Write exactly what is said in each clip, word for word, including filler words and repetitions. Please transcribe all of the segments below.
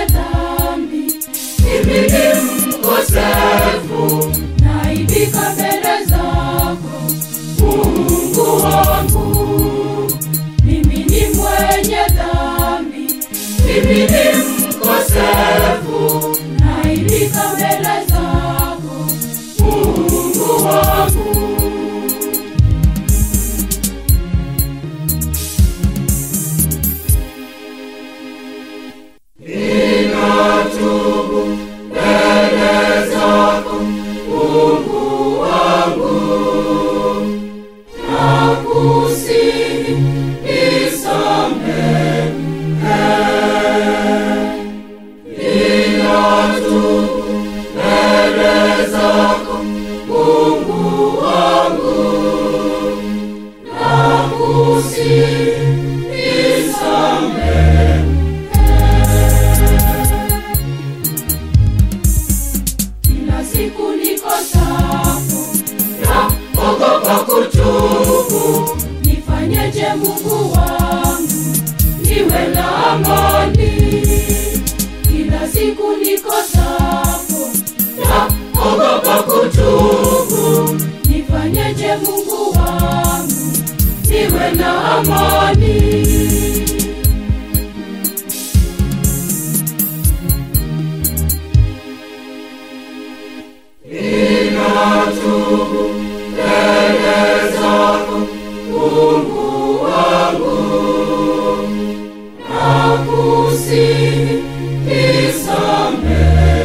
dhambi, mimi ni mkosefu, naibika mbele zako Mungu wangu. Mimi ni mwenye dhambi, mimi ni mkosefu, naibika mbele zako Mungu wangu. Ninatubu mbele zako Mungu wangu, nakusihi nisamehe. Ninatubu mbele zako Mungu wangu, nakusihi nisamehe. Siku nikosapo naogopa kutubu, nifanyeje Mungu wangu niwe na amani? Kila siku nikosapo naogopa kutubu, nifanyeje Mungu wangu niwe na amani? Ninatubu mbele zako Mungu wangu, nakusihi nisamehe.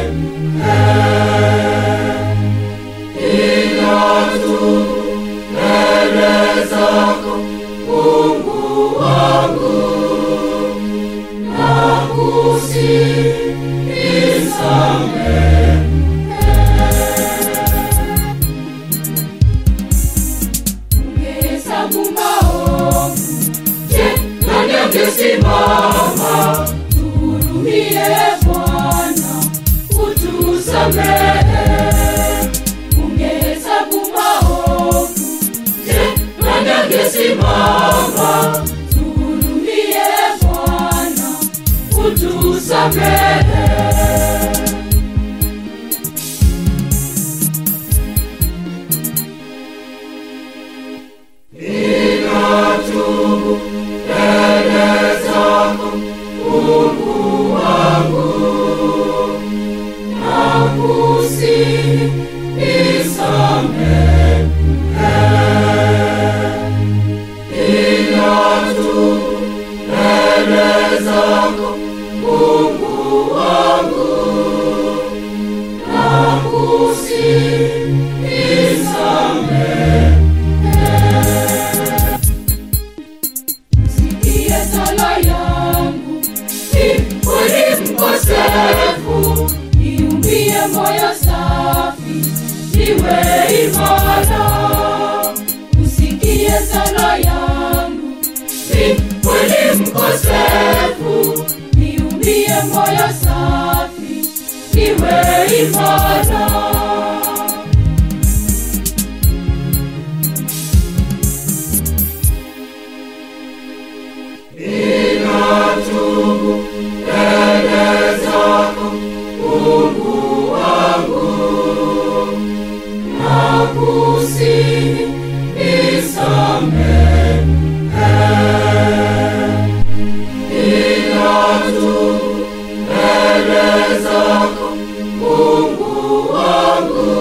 Ninatubu mbele zako Mungu wangu, nakusihi nisamehe. Simama, tuhurumie Bwana, utusamehe. Ungehesabu maovu, je, nani angesimama? Tuhurumie Bwana, utusamehe. Ninatubu mbele zako Mungu wangu, nakusihi nisamehe. Ninatubu mbele zako Mungu wangu, nakusihi nisamehe. Sala yangu ni kweli mkosefu, niumbie moyo safi, niwe imara. Usikie sala yangu ni kweli mkosefu, niumbie moyo safi, niwe imara. Ninatubu mbele zako Mungu wangu, nakusihi nisamehe. Ninatubu mbele zako Mungu wangu,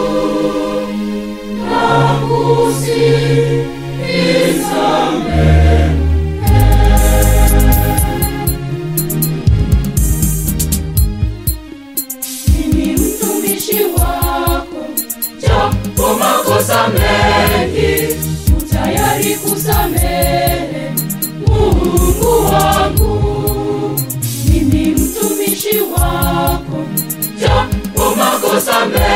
nakusihi nisamehe. Japo makosa mengi, utayari kusamehe Mungu wangu. Mimi mtumishi wako, japo makosa mengi,